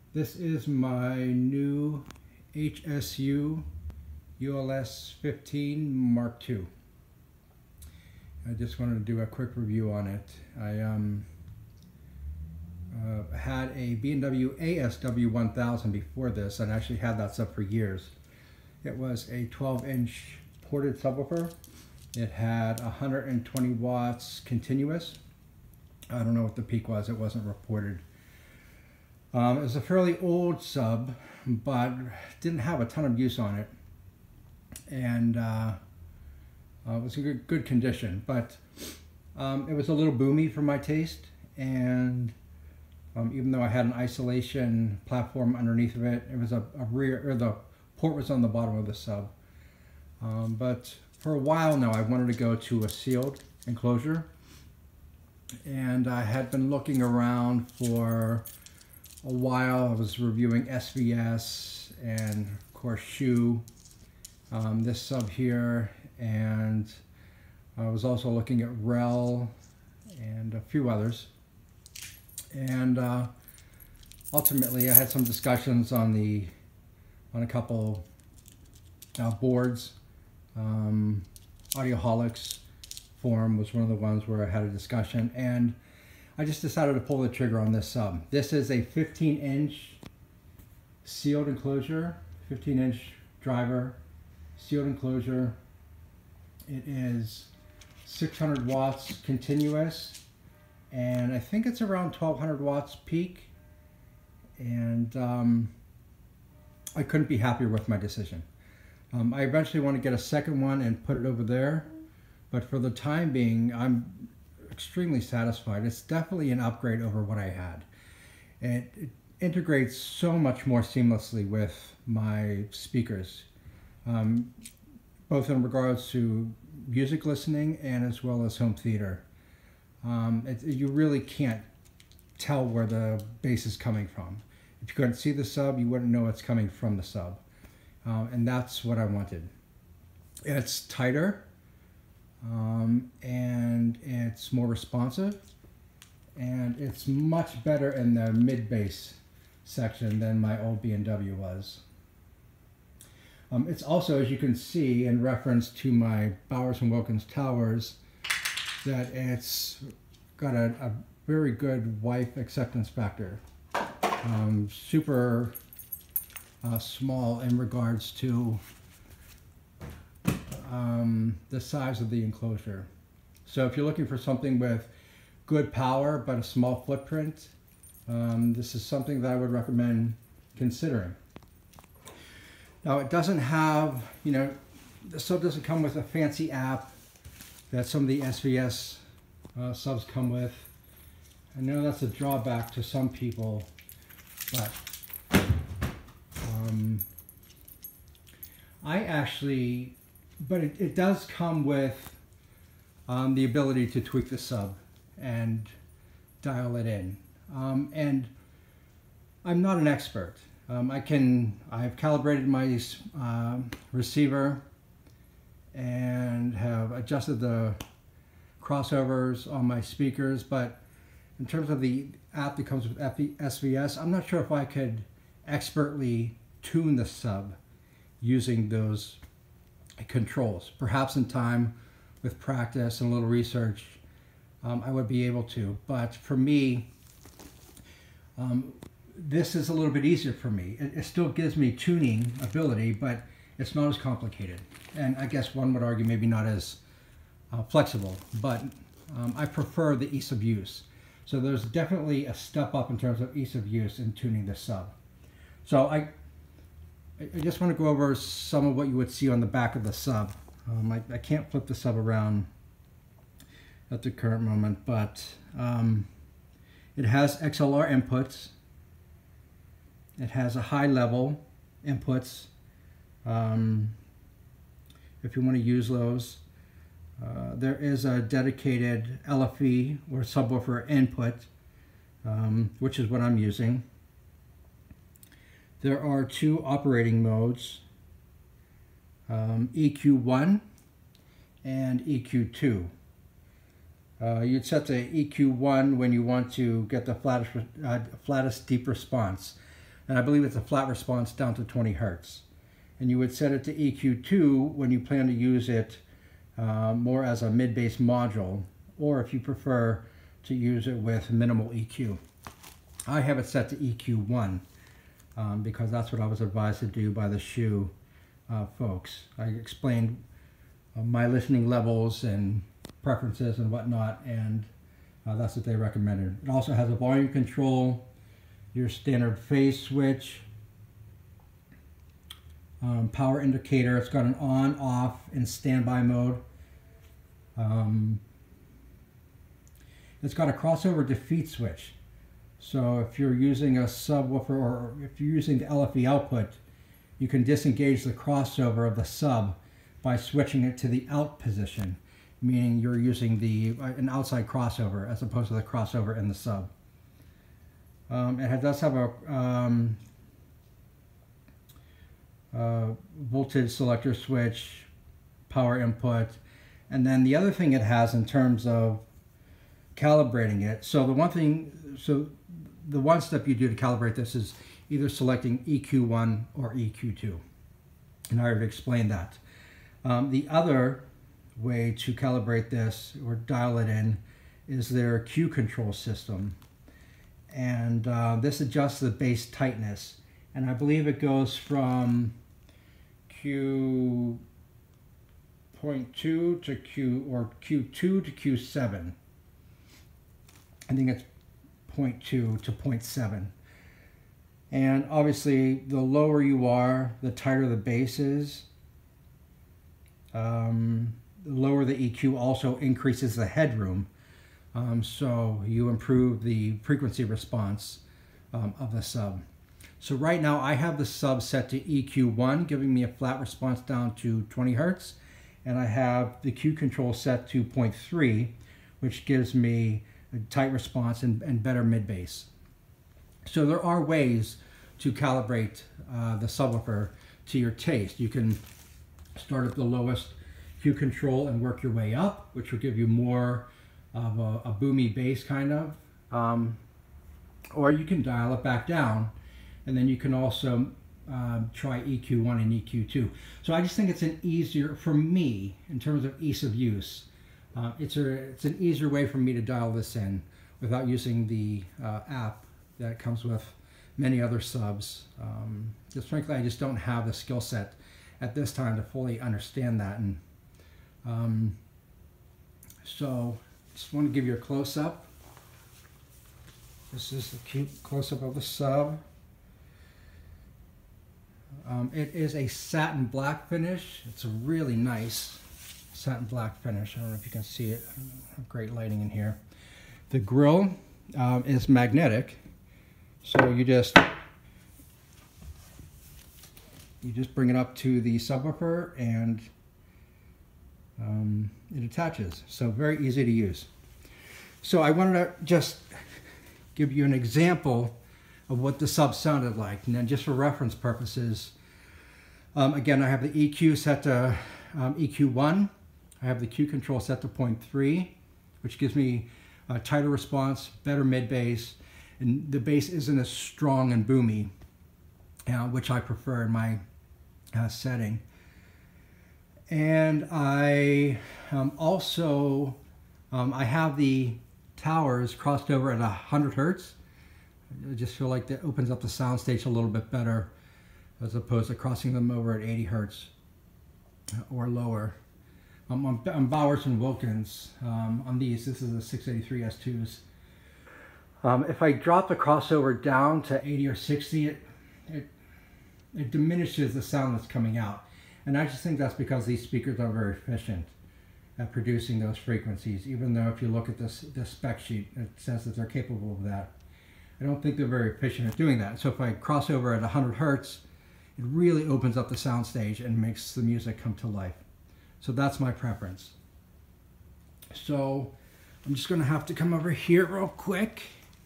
This is my new HSU ULS-15 Mark II. I just wanted to do a quick review on it. I had a B&W ASW 1000 before this, and I actually had that sub for years. It was a 12-inch ported subwoofer. It had 120 watts continuous. I don't know what the peak was, it wasn't reported. It was a fairly old sub, but didn't have a ton of use on it. And it was in good condition, but it was a little boomy for my taste. And even though I had an isolation platform underneath of it, it was a rear, or the port was on the bottom of the sub. But for a while now, I wanted to go to a sealed enclosure. And I had been looking around for a while. I was reviewing SVS and of course HSU, this sub here, and I was also looking at REL and a few others. And ultimately I had some discussions on a couple boards. Audioholics forum was one of the ones where I had a discussion, and I just decided to pull the trigger on this sub. This is a 15-inch sealed enclosure, 15-inch driver, sealed enclosure. It is 600 watts continuous, and I think it's around 1200 watts peak. And I couldn't be happier with my decision. I eventually want to get a second one and put it over there, but for the time being, I'm extremely satisfied. It's definitely an upgrade over what I had. It integrates so much more seamlessly with my speakers, both in regards to music listening and as well as home theater. You really can't tell where the bass is coming from. If you couldn't see the sub, you wouldn't know it's coming from the sub. And that's what I wanted. It's tighter, and it's more responsive, and it's much better in the mid-bass section than my old B&W was. It's also, as you can see in reference to my Bowers & Wilkins Towers, that it's got a very good wife acceptance factor. Super small in regards to the size of the enclosure. So if you're looking for something with good power but a small footprint, this is something that I would recommend considering. Now it doesn't have, the sub doesn't come with a fancy app that some of the SVS subs come with. I know that's a drawback to some people, but it does come with the ability to tweak the sub and dial it in. And I'm not an expert. I've calibrated my receiver and have adjusted the crossovers on my speakers, but in terms of the app that comes with SVS, I'm not sure if I could expertly tune the sub using those controls. Perhaps in time, with practice and a little research, I would be able to. But for me, this is a little bit easier for me. It still gives me tuning ability, but it's not as complicated. And I guess one would argue maybe not as flexible, but I prefer the ease of use. So there's definitely a step up in terms of ease of use in tuning the sub. So I just want to go over some of what you would see on the back of the sub. I can't flip the sub around at the current moment, but it has XLR inputs. It has a high level inputs if you want to use those. There is a dedicated LFE or subwoofer input, which is what I'm using. There are two operating modes, EQ1 and EQ2. You'd set the EQ1 when you want to get the flattest deep response. and I believe it's a flat response down to 20 hertz. And you would set it to EQ2 when you plan to use it more as a mid-bass module, or if you prefer to use it with minimal EQ. I have it set to EQ1 because that's what I was advised to do by the SHU folks. I explained my listening levels and preferences and whatnot, and that's what they recommended. It also has a volume control, your standard phase switch, power indicator. It's got an on, off, and standby mode. It's got a crossover defeat switch. So if you're using a subwoofer, or if you're using the LFE output, you can disengage the crossover of the sub by switching it to the out position, meaning you're using an outside crossover as opposed to the crossover in the sub. It does have a voltage selector switch, power input, and then the other thing it has in terms of calibrating it. So the one step you do to calibrate this is either selecting EQ1 or EQ2, and I already explained that. The other way to calibrate this or dial it in is their Q control system, and this adjusts the bass tightness, and I believe it goes from Q.2 to Q2 to Q7. I think it's 0.2 to 0.7. And obviously, the lower you are, the tighter the bass is. The lower the EQ also increases the headroom. So you improve the frequency response of the sub. So right now I have the sub set to EQ1, giving me a flat response down to 20 hertz. And I have the Q control set to 0.3, which gives me a tight response and better mid-bass. So there are ways to calibrate the subwoofer to your taste. You can start at the lowest Q control and work your way up, which will give you more of a boomy bass kind of. Or you can dial it back down, and then you can also try EQ1 and EQ2. So I just think it's an easier, for me, in terms of ease of use, it's an easier way for me to dial this in without using the app that comes with many other subs. Just frankly, I just don't have the skill set at this time to fully understand that. And so just want to give you a close-up. This is the cute close-up of the sub. It is a satin black finish. It's a really nice satin black finish. I don't know if you can see it. Great lighting in here. The grill is magnetic, so you just bring it up to the subwoofer and it attaches. So very easy to use. So I wanted to just give you an example of what the sub sounded like, and then just for reference purposes, again, I have the EQ set to EQ1. I have the Q control set to 0.3, which gives me a tighter response, better mid-bass, and the bass isn't as strong and boomy, which I prefer in my setting. And I also, I have the towers crossed over at 100 hertz. I just feel like that opens up the soundstage a little bit better as opposed to crossing them over at 80 hertz or lower. On Bowers and Wilkins, on these, this is a 683 S2s. If I drop the crossover down to 80 or 60, it diminishes the sound that's coming out. And I just think that's because these speakers are very efficient at producing those frequencies, even though if you look at this spec sheet, it says that they're capable of that. I don't think they're very efficient at doing that. So if I cross over at 100 hertz, it really opens up the soundstage and makes the music come to life. So that's my preference. So I'm just going to have to come over here real quick.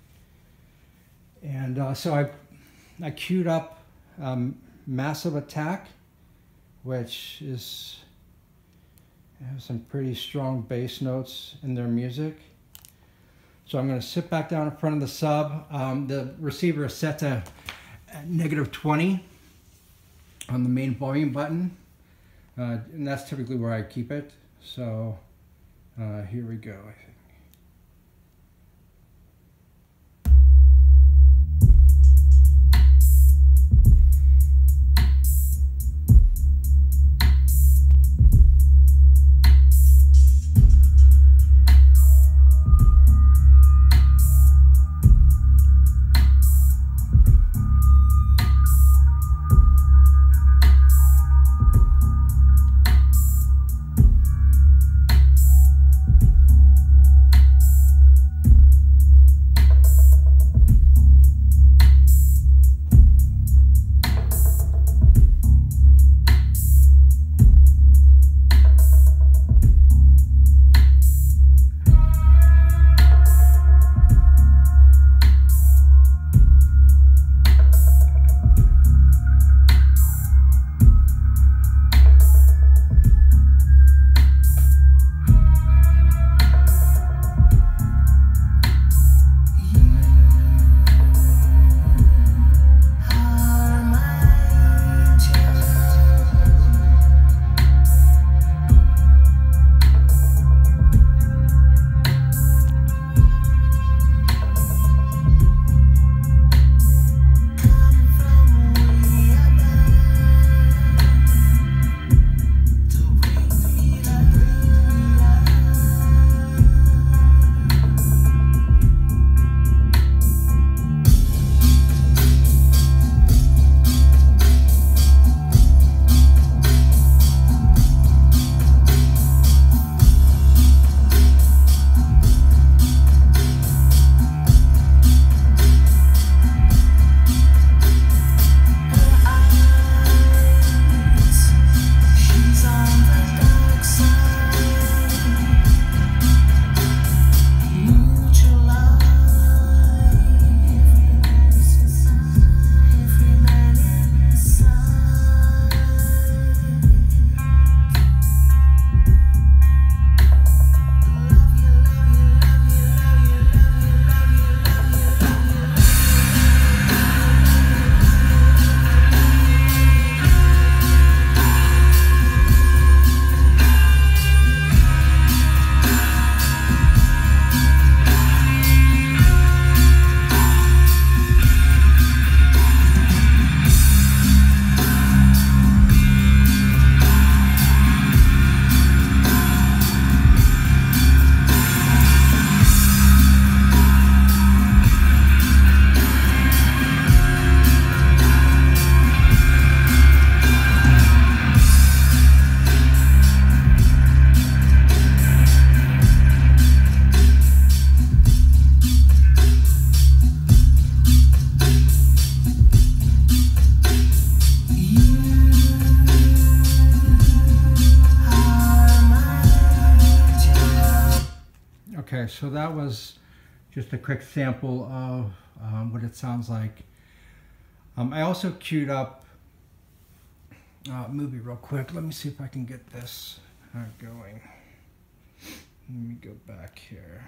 And so I queued up Massive Attack, which has some pretty strong bass notes in their music. So I'm going to sit back down in front of the sub. The receiver is set to at -20 on the main volume button, and that's typically where I keep it. So here we go, I think. Okay, so that was just a quick sample of what it sounds like. I also queued up a movie real quick. Let me see if I can get this going. Let me go back here.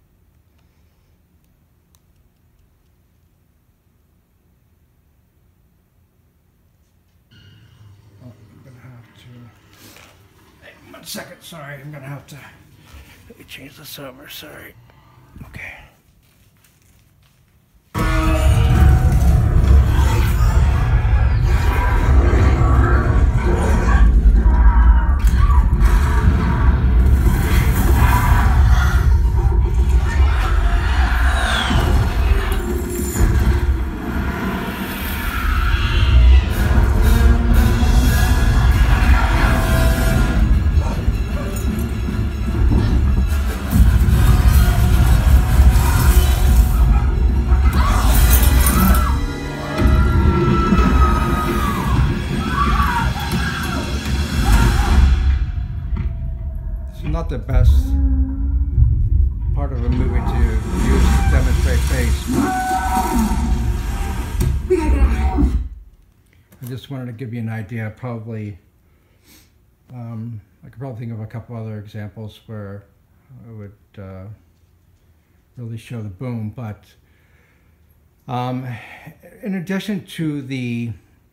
Oh, I'm gonna have to. Hey, 1 second, sorry. I'm gonna have to. Let me change this over, sorry. Okay. Not the best part of a movie to use to demonstrate bass. We gotta get out. I just wanted to give you an idea. Probably, I could probably think of a couple other examples where I would really show the boom, but In addition to the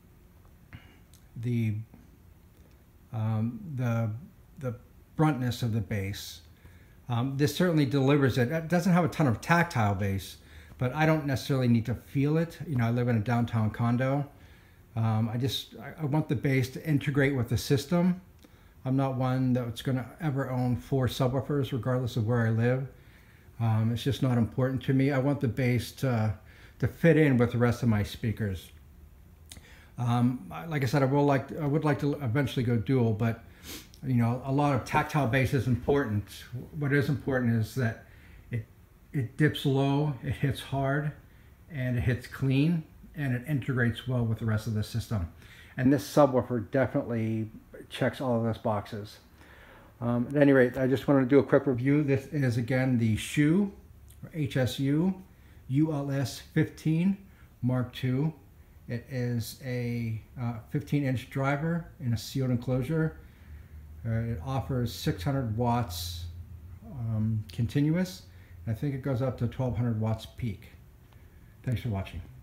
bruntness of the bass, this certainly delivers it. It doesn't have a ton of tactile bass, but I don't necessarily need to feel it. You know, I live in a downtown condo. I want the bass to integrate with the system. I'm not one that's going to ever own 4 subwoofers regardless of where I live. It's just not important to me. I want the bass to fit in with the rest of my speakers. Like I said, I would like to eventually go dual, but you know, a lot of tactile bass is important. What is important is that it dips low, it hits hard, and it hits clean, and it integrates well with the rest of the system. And this subwoofer definitely checks all of those boxes. At any rate, I just wanted to do a quick review. This is again the SHU, or HSU ULS-15 Mark II. It is a 15-inch driver in a sealed enclosure. It offers 600 watts continuous. I think it goes up to 1200 watts peak. Thanks for watching.